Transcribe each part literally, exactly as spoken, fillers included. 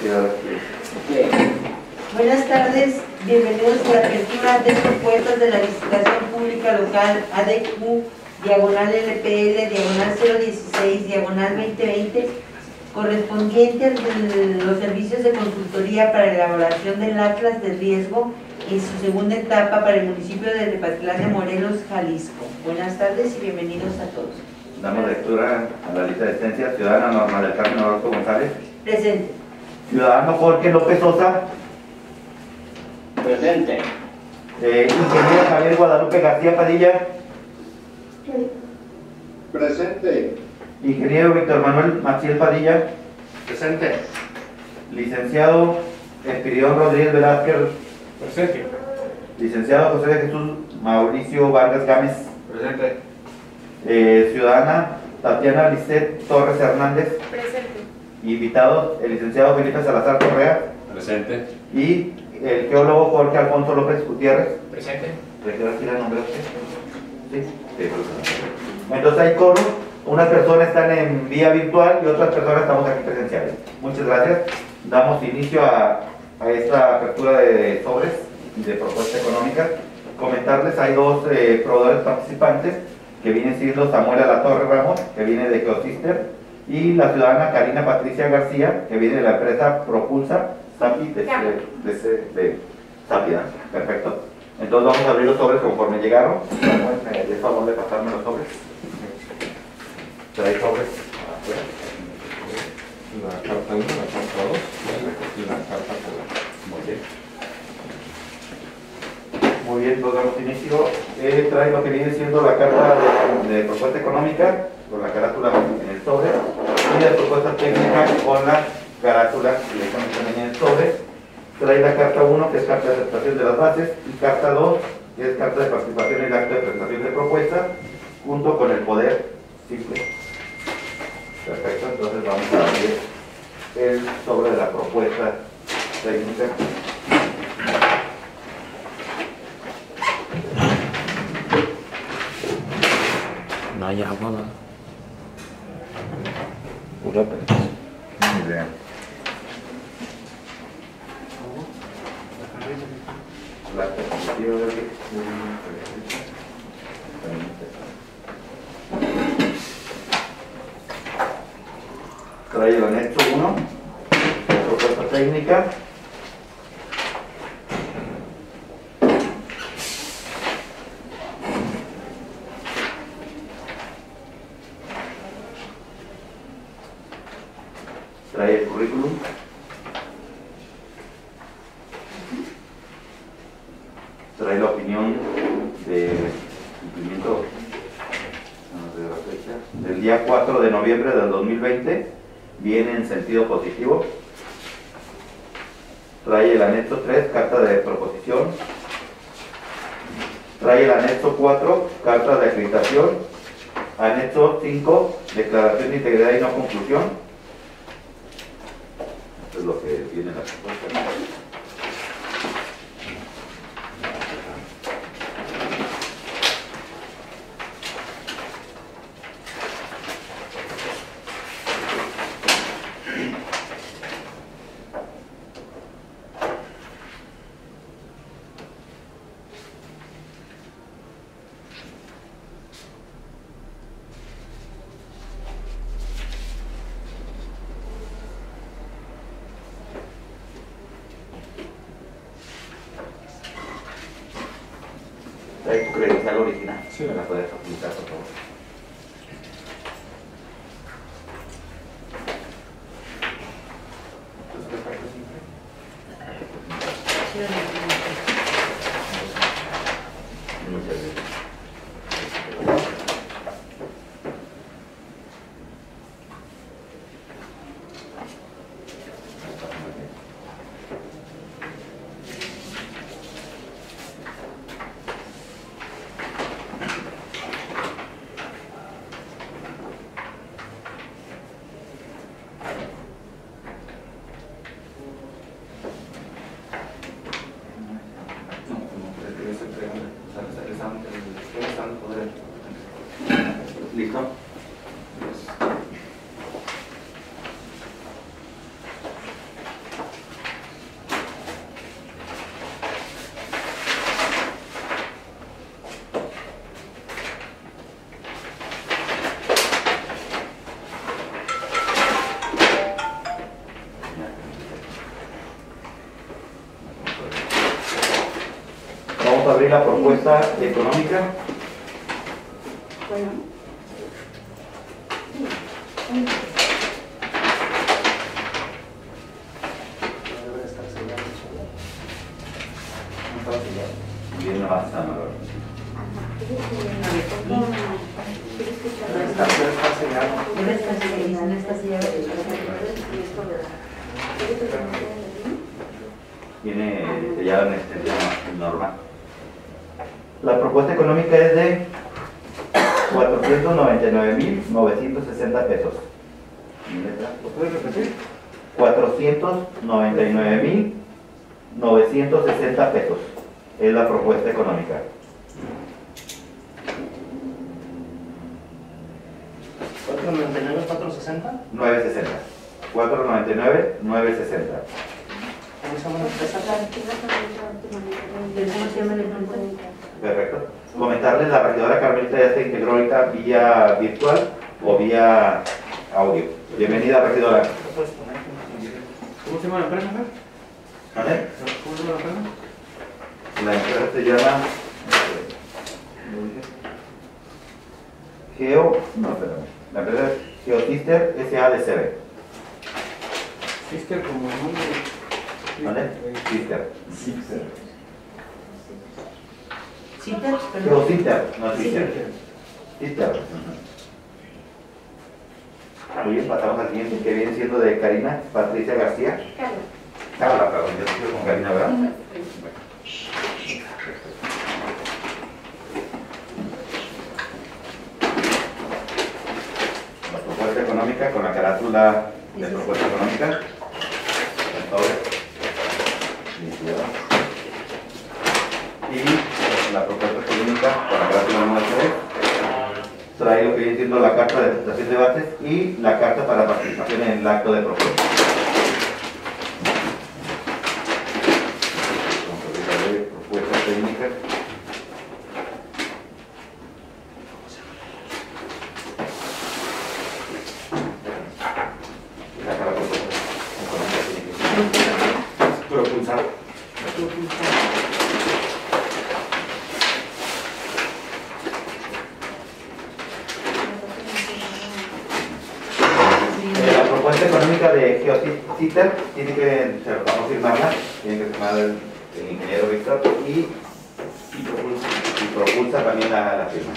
Cuidado. Buenas tardes, bienvenidos a la apertura de propuestas de la licitación pública local A D Q, diagonal L P L, diagonal cero dieciséis, diagonal veinte veinte, correspondiente a los servicios de consultoría para elaboración del Atlas de Riesgo en su segunda etapa para el municipio de Tepatlán de Morelos, Jalisco. Buenas tardes y bienvenidos a todos. Damos lectura a la lista de asistencia. Ciudadana Norma del Carmen Orozco González. Presente. Ciudadano Jorge López Sosa. Presente. Eh, ingeniero Javier Guadalupe García Padilla. Presente. Ingeniero Víctor Manuel Maciel Padilla. Presente. Licenciado Espiridión Rodríguez Velázquez. Presente. Licenciado José de Jesús Mauricio Vargas Gámez. Presente. Eh, ciudadana Tatiana Lisset Torres Hernández. Presente. Invitados, el licenciado Felipe Salazar Correa. Presente. Y el geólogo Jorge Alfonso López Gutiérrez. Presente. ¿Requiere decir el nombre de usted? Sí. Sí, entonces hay coro, unas personas están en vía virtual y otras personas estamos aquí presenciales. Muchas gracias. Damos inicio a, a esta apertura de sobres y de propuesta económica. Comentarles, hay dos eh, proveedores participantes, que viene siendo Samuel Alatorre Ramos, que viene de Geosister, y la ciudadana Karina Patricia García, que viene de la empresa Propulsa Sapi de, de, de, de Sapi, ¿no? Perfecto. Entonces vamos a abrir los sobres conforme llegaron. Samuel, me haría el favor de pasarme los sobres. Trae sobres. La carta uno, la carta dos y la carta cuatro. Muy bien. Muy bien, pues damos inicio. Eh, trae lo que viene siendo la carta de, de propuesta económica, con la carátula en el sobre, y la propuesta técnica con la carátula directamente también en el sobre. Trae la carta uno, que es carta de aceptación de las bases, y carta dos, que es carta de participación en el acto de presentación de propuesta, junto con el poder simple. Perfecto, entonces vamos a abrir el sobre de la propuesta técnica. No hay agua, ¿no? Pura pena. Muy bien. La perspectiva de que trae el anexo uno, propuesta técnica. Trae el currículum. Trae la opinión de cumplimiento de la fecha del día cuatro de noviembre del dos mil veinte. Viene en sentido positivo. Trae el anexo tres, carta de proposición. Trae el anexo cuatro, carta de acreditación. Anexo cinco, declaración de integridad y no conclusión. Esto es lo que viene en la propuesta. Trae tu credencial original. Sí. Me la puedes facilitar, por favor. Muchas gracias. abrir la propuesta económica. Bien, no basta, ¿no? No está sellado, no está sellado. Tiene sellado en extensión normal. La propuesta económica es de cuatrocientos noventa y nueve mil novecientos sesenta pesos. ¿Lo puedes repetir? cuatrocientos noventa y nueve mil novecientos sesenta pesos es la propuesta económica. ¿cuatro noventa y nueve, cuatro sesenta? novecientos sesenta. cuatrocientos noventa y nueve, novecientos sesenta. ¿Cómo se llama la empresa? ¿Cómo se llama la empresa? Perfecto. Comentarles, la regidora Carmelita ya se integró ahorita vía virtual o vía audio. Bienvenida, regidora. ¿Cómo se llama la empresa? ¿Vale? ¿Cómo se llama la empresa? La empresa se llama Geo, no, perdón. La empresa es Geosister S A D C B. Sister como nombre. ¿Vale? Sister. Sister. ¿Citas? Perdón. Geosister, no Sister. Sister. Muy bien, pasamos al siguiente, que viene siendo de Karina Patricia García. Carla, perdón, yo estoy con Karina, ¿verdad? La propuesta económica con la carátula de propuesta económica. El sobre. Y la propuesta económica con la carátula número tres. Trae lo que viene siendo la carta de presentación de bases y la carta para participación en el acto de propuesta. Vamos a abrir la de propuesta técnica. Saca la propuesta económica. Propulsar. La propuesta económica de Geosister tiene que, se lo vamos a firmarla, tiene que firmar el, el ingeniero Víctor y, y, propulsa, y propulsa también la, la firma.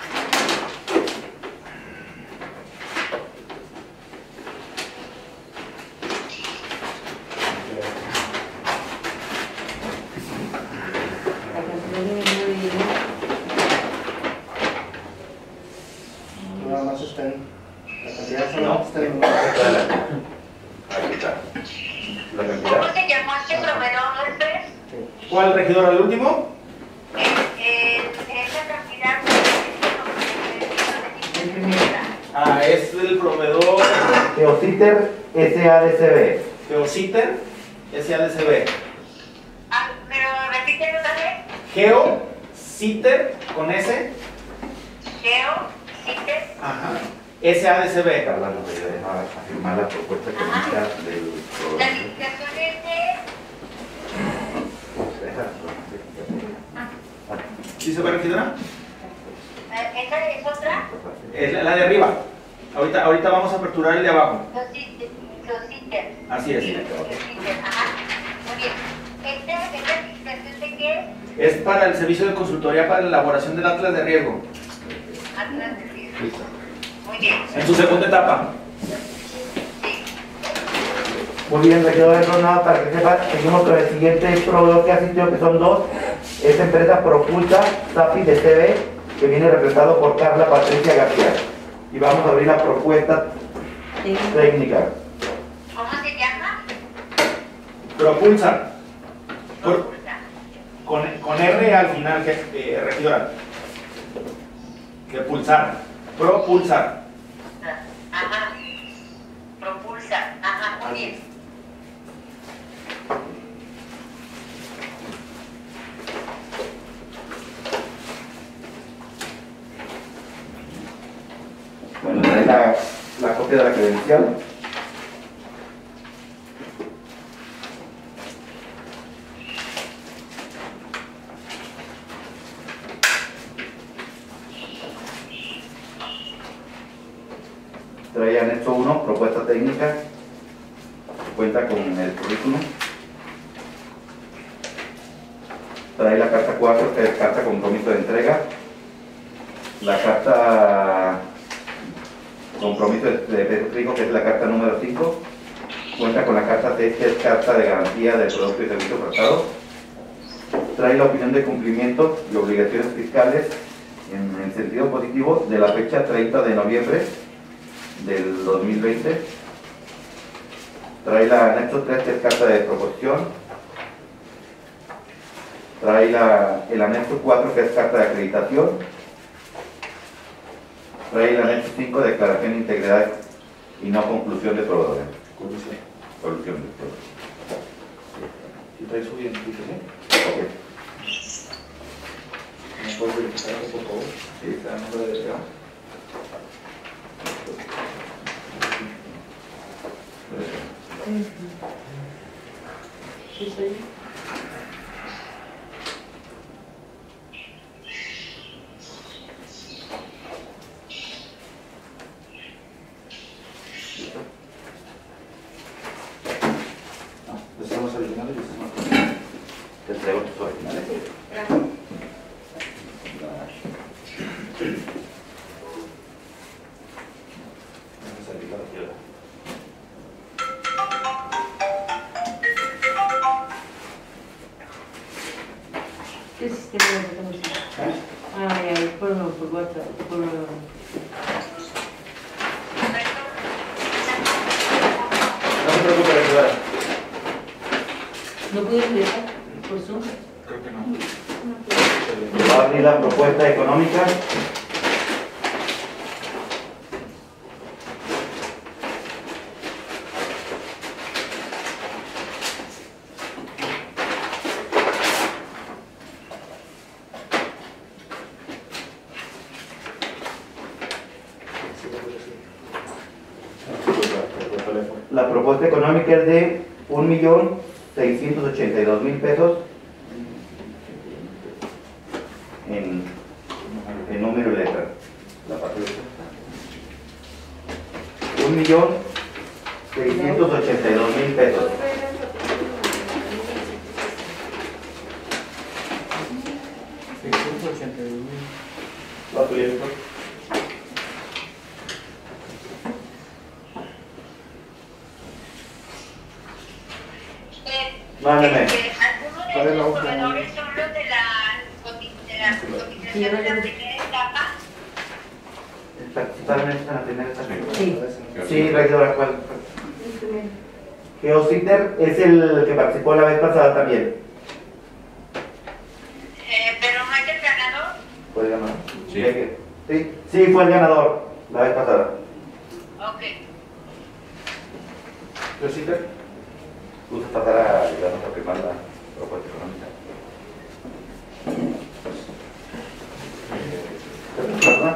Nada más está en. La cantidad No, solamente está en. adelante. Aquí está. La ¿Cómo cantidad. se llamó este proveedor, López? ¿Cuál regidor? ¿El último? Eh, esa cantidad Ah, es el proveedor Geosister S A D C B. Geosister S A D C B. Ah, pero repítelo otra vez. Geosister con S. Geo, Cites. Ajá. S A D C B. Carla nos ayuda a firmar la propuesta económica del La programa. licitación es de. ¿Sí se ve, regidora? eh, ¿Esa es otra? Es la, la de arriba. Ahorita, ahorita vamos a aperturar el de abajo. Geocitter. Así es. Geocitter, ajá. Muy bien. ¿Esta, esta licitación de qué es? Es para el servicio de consultoría para la elaboración del Atlas de Riesgo. Atlas de riesgo. Muy bien. En su segunda etapa. Sí. Muy bien, regidor, no nada para que sepan, seguimos con el siguiente proveedor que asistió, que son dos. Esta empresa Propulsa Sapi de C B, que viene representado por Carla Patricia García. Y vamos a abrir la propuesta técnica. ¿Cómo se llama? Propulsa. Por- Propulsa. con, con R al final, que, eh, regidora. Que pulsar. Propulsar. Ajá. Propulsa. Ajá, muy bien. Bueno, trae la, la copia de la credencial. Trae anexo uno, propuesta técnica, cuenta con el currículum. Trae la carta cuatro, que es carta compromiso de entrega. La carta compromiso de peso rico, que es la carta número cinco. Cuenta con la carta seis, que es carta de garantía del producto y servicio prestado. Trae la opinión de cumplimiento y obligaciones fiscales en, en sentido positivo de la fecha treinta de noviembre del dos mil veinte. Trae la anexo tres, que es carta de proposición. Trae la, el anexo cuatro, que es carta de acreditación. Trae el anexo cinco, declaración de integridad y no conclusión de proveedores. Colusión. Solución de proveedores. ¿Y trae su identificación? Ok. ¿Me puedes verificar, por favor? Sí. ¿Está el nombre de delegado? Sí, soy. No, estamos originales y estamos. Te traigo tus originales. Vamos a salir a la izquierda. ¿Qué sistema de reconocimiento? Ah, ya, es por, por WhatsApp, por... No se preocupe, regidora. ¿No pude ingresar por Zoom? Creo que no. Va a abrir la propuesta económica. La propuesta económica es de un millón seiscientos ochenta y dos mil pesos en, en número y letra. La parte de un millón seiscientos ochenta y dos mil pesos. seiscientos ochenta y dos mil. ¿Lo tuyo? Mándeme. Algunos de los proveedores son los de la cotización de la primera etapa. Participaron en la primera etapa. Sí. Sí, regidora, ¿cuál? Geociter es el que participó la vez pasada también. Eh, pero no es el ganador. ¿Fue el ganador? Sí. Sí, sí, fue el ganador la vez pasada. Ok. ¿Geociter? Gusta pasar a ayudarnos a firmar la propuesta económica. ¿Perdona?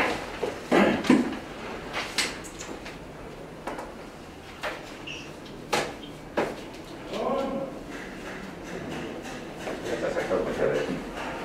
Ya está sacado mucha de eso.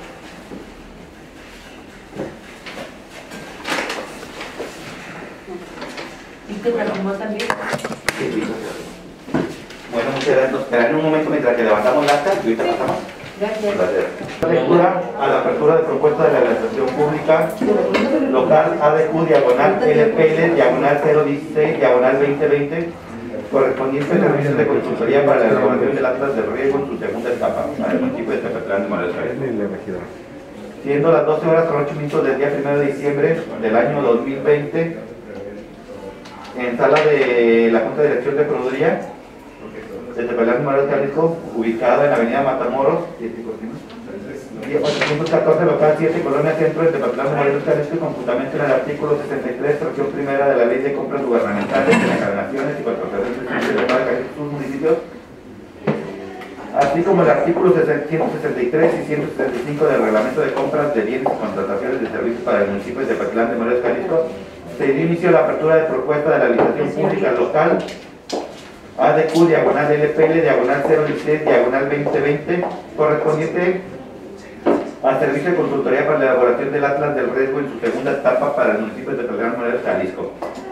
¿Y te transformó también? Sí, sí, gracias. Bueno, muchas gracias. Nos esperarán un momento mientras que levantamos la acta y ahorita pasamos. Gracias. Gracias. Lectura a la apertura de propuesta de la administración pública local A D Q diagonal L P L diagonal cero dieciséis diagonal veinte veinte correspondiente al servicio de consultoría para la elaboración del atlas de riesgo en su segunda etapa para el municipio de Tepetlán de Morelos. Siendo las doce horas con ocho minutos del día primero de diciembre del año dos mil veinte en sala de la Junta de Dirección de Procuraduría de Tepetlán de Morelos, Jalisco, ubicada en la avenida Matamoros, ochocientos catorce, local siete, colonia centro de Tepetlán de Morelos, Jalisco, con fundamento en el artículo sesenta y tres, fracción primera de la Ley de Compras Gubernamentales, de encarnaciones y contrataciones de sus municipios, así como el artículo ciento sesenta y tres y ciento setenta y cinco del Reglamento de Compras de Bienes y Contrataciones de Servicios para el municipio de Tepetlán de Morelos, Jalisco, se dio inicio a la apertura de propuesta de la licitación pública local A D Q diagonal L P L diagonal cero dieciséis diagonal veinte veinte correspondiente al servicio de consultoría para la elaboración del atlas del riesgo en su segunda etapa para el municipio de Tepetlán, Morelos, Jalisco.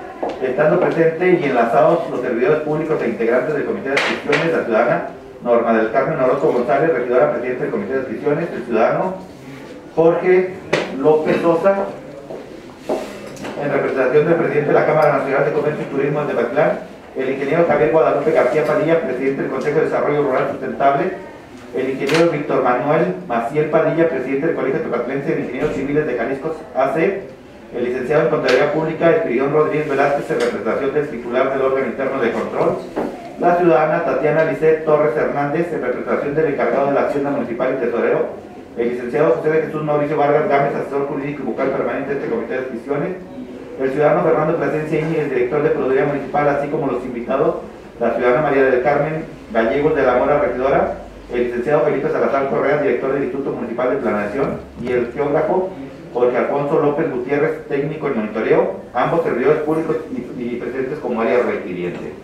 estando presente y enlazados los servidores públicos e integrantes del Comité de Adscripciones, la ciudadana Norma del Carmen Orozco González, regidora presidente del Comité de Adscripciones, el ciudadano Jorge López Sosa, en representación del presidente de la Cámara Nacional de Comercio y Turismo de Tepatlán, el ingeniero Javier Guadalupe García Padilla, presidente del Consejo de Desarrollo Rural Sustentable, el ingeniero Víctor Manuel Maciel Padilla, presidente del Colegio Tepatlense de Ingenieros Civiles de Jalisco A C, el licenciado en Contaduría Pública, Espiridión Rodríguez Velázquez, en representación del titular del órgano interno de control, la ciudadana Tatiana Lisset Torres Hernández, en representación del encargado de la Hacienda Municipal y Tesorero, el licenciado José de Jesús Mauricio Vargas Gámez, asesor jurídico y vocal permanente de este Comité de Adscripciones, el ciudadano Fernando Plasencia Íñiguez, director de Procuraduría Municipal, así como los invitados, la ciudadana María del Carmen Gallegos de la Mora, regidora, el licenciado Felipe Salazar Correa, director del Instituto Municipal de Planeación, y el geógrafo Jorge Alfonso López Gutiérrez, técnico en monitoreo, ambos servidores públicos y, y presentes como área requiriente.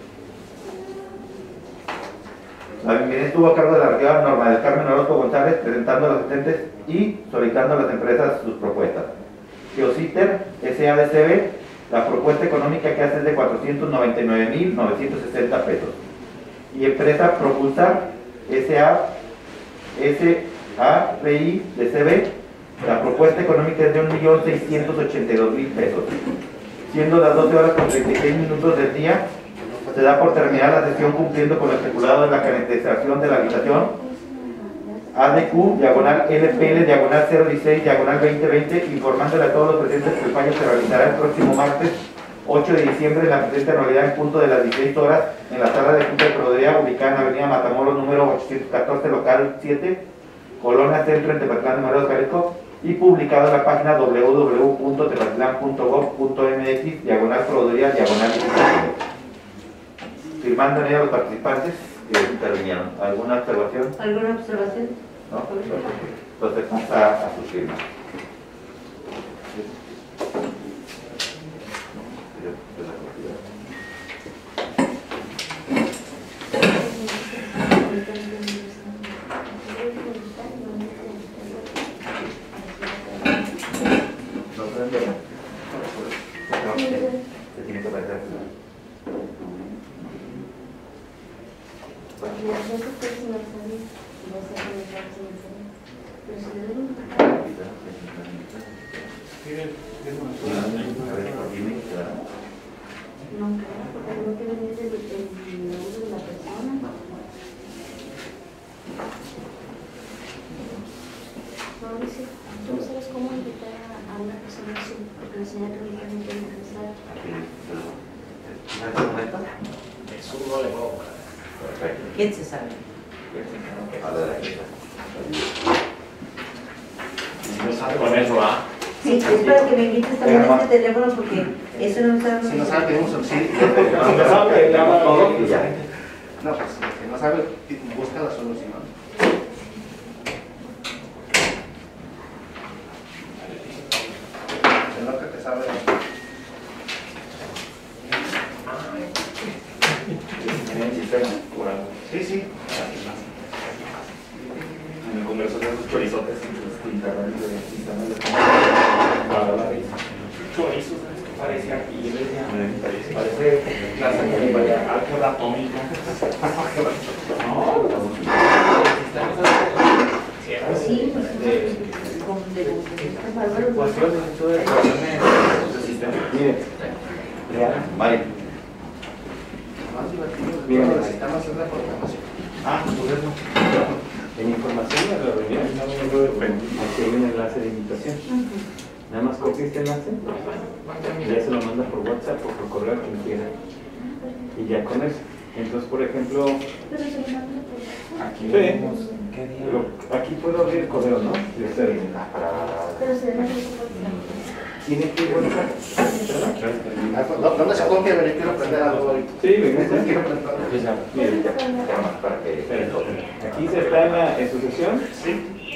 La bienvenida estuvo a cargo de la regidora Norma del Carmen Orozco González, presentando a los asistentes y solicitando a las empresas sus propuestas. Geociter S A D C B, la propuesta económica que hace es de cuatrocientos noventa y nueve mil novecientos sesenta pesos. Y empresa Propulsar S A S A P I de C B, la propuesta económica es de un millón seiscientos ochenta y dos mil pesos. Siendo las doce horas con treinta y seis minutos del día, se da por terminada la sesión cumpliendo con lo estipulado de la caracterización de la habitación A D Q, diagonal L P L, diagonal cero dieciséis, diagonal veinte veinte, informándole a todos los presentes que el fallo se realizará el próximo martes ocho de diciembre en la presente anualidad en punto de las dieciséis horas en la sala de Junta de Procuraduría ubicada en la avenida Matamoros número ochocientos catorce, local siete, Colonia Centro, en Tepatlán de Morelos, Jalisco, y publicado en la página w w w punto tepatlán punto gob punto m x, diagonal Procuraduría, diagonal dieciséis. Firmando en ella los participantes que intervinieron. ¿Alguna observación? ¿Alguna observación? ¿No? Entonces pasa a su firma. ¿No prende? No, se tiene que prender. No, porque tengo que venir del uso de la persona. No, dice, tú no sabes cómo invitar a una persona así, porque la señora que me tiene que empezar. Eso no le puedo. Perfecto. ¿Quién se sabe? Con eso va. Sí, es para que me invites también a este teléfono porque eso no sabe. Si no sabe, tenemos subsidio. Si no sabe, llama todo y ya. No, pues si no sabe, busca la solución. Se nota que sabe. Sí, sí. En el Congreso de esos chorizotes chorizos, parece aquí, parece plaza álgebra atómica. No, Sí, pues como de ecuaciones, esto de ecuaciones de sistema. Mire, Mari. Más divertido de todos los sistemas es la programación. Ah, pues eso. En información de la reunión, aquí hay un enlace de invitación. Nada más copia este enlace, ya se lo manda por WhatsApp o por correo a quien quiera. Y ya con eso. Entonces, por ejemplo, Aquí vemos, aquí puedo abrir el correo, ¿no? De ustedes. pero se debe hacer Tiene que ir WhatsApp. ¿Dónde se copia? Yo quiero aprender algo hoy. Sí, venga. Quiero aprender. Miren, Para que... aquí se está en la en su sesión. Sí.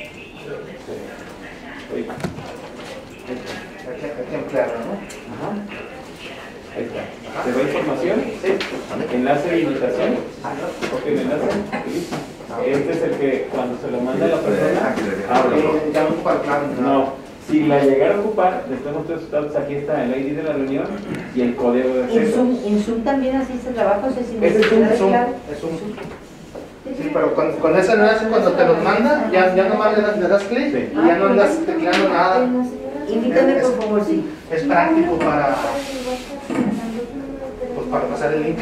Ahí. Hay que, hay que emplearlo, ¿no? Ajá. Ahí está. ¿Se ve información? Sí. Enlace de invitación. Copia el enlace. Este es el que cuando se lo manda a la persona, abre. Ya no ocupa el plan. No, Si la llegara a ocupar, después nuestros resultados, aquí está el I D de la reunión y el código de En acceso. Zoom, en Zoom también así se trabaja, o sea, sin Ese es un necesidad de Zoom, clave. es un Sí, pero con, con ese enlace cuando te los manda, ya, ya nomás le das, le das clic Sí. y ya no andas tecleando nada. Invítame por favor, sí. Es práctico para, pues, para pasar el link.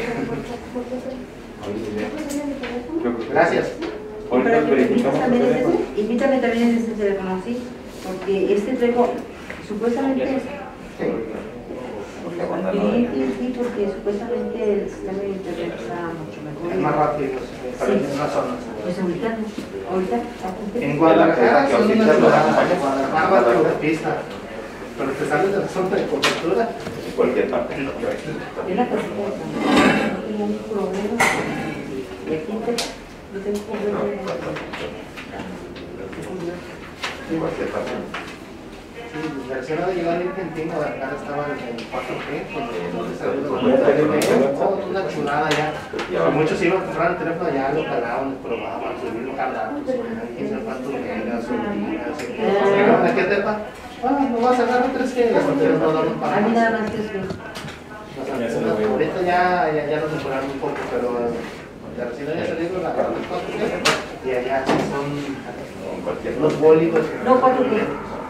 Gracias. Ahorita Para que me invites verificamos el también en teléfono. ese, invítame también en ese teléfono, sí, porque este traigo, supuestamente, Sí. sí, sí, sí, porque supuestamente el sistema de internet está mucho mejor. Es más rápido, sí, para Sí. algunas zonas. Pues ahorita, no, ahorita, apunte. En Guadalajara Que son ahorita unas lo ciudades, acompaña. Guadalajara va por la pista, pero te sales de la zona de cobertura. En cualquier parte. Es la casita de San Juan, no tengo un problema. Y aquí te, yo tengo un problema. En cualquier parte. Sí, la escena de llegar a Argentina, Guadalajara estaba en el cuatro G, cuando no se salió de Ya tenemos Guadalajara. WhatsApp. Oh, una chulada ya. Y muchos iban a comprar el teléfono allá, lo calaban, lo probaban, subirlo cargados, quién sabe cuántos megas, o gigas, y llegaban aquí a Tepa. Ah, no vas a agarrar tres G, las anteriores no daban para A mí más. nada más que es que. O sea, ahorita ya, ya, ya nos mejoraron un poco, pero de recién había salido la cuatro G y allá sí son los bólicos. No, cuatro G.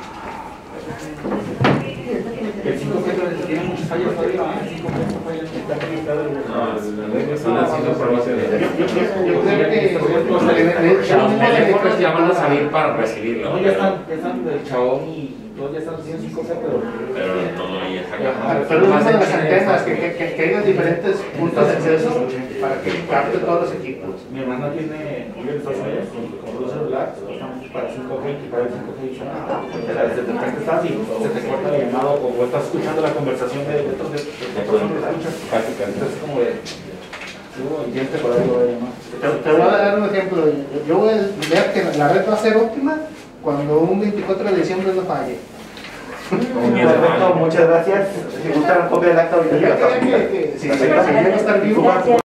El cinco G tiene muchos fallos todavía, ¿eh? El cinco G no falla. Está conectado el- No, el- están haciendo pruebas de- Yo, yo, yo, yo creo que Los teléfonos ya van a salir para recibirlo. No, ya están, ya están del Xiaomi y todos ya están haciendo cinco G, pero... Pero no, ya está. Pero es una de las antenas, que, que, que, que haya diferentes puntos de acceso para que capte todos los equipos. Mi hermana tiene, vive en Estados Unidos, con dos celulares, estamos para cinco G, y para el cinco G y son- de repente estás y se te corta la llamada o, o estás escuchando la conversación de otros de, de, de personas que escuchas. Entonces es como de, tú entiendes por ahí lo voy a llamar. Te, te voy a dar un ejemplo. Yo voy a ver que la red va a ser óptima cuando un veinticuatro de diciembre no falle. Perfecto, muchas gracias. Si gustan copia del acta ahorita. Yo te la creo paso. que, que si, si, si llega a estar vivo,